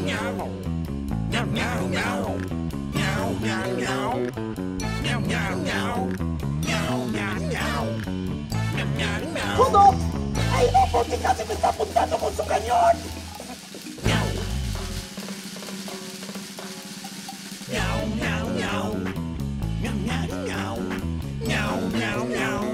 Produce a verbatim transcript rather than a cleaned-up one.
¡Todo! ¡Ay, no! Porque casi me está apuntando con su cañón. Meow, meow, meow. Meow, meow, meow. Meow, meow, meow.